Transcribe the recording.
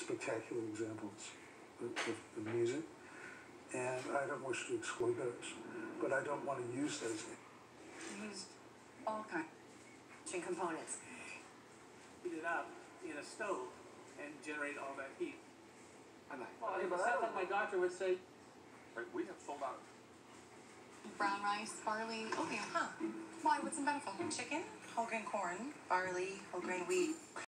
spectacular examples of music, and I don't wish to exclude those, but I don't want to use those. Used all kinds of components. Heat it up in a stove and generate all that heat. Well, it sounds like my doctor would say, we have sold out. Brown rice, barley, oatmeal. Huh. Why? What's the benefit? Chicken, whole grain corn, barley, whole grain wheat.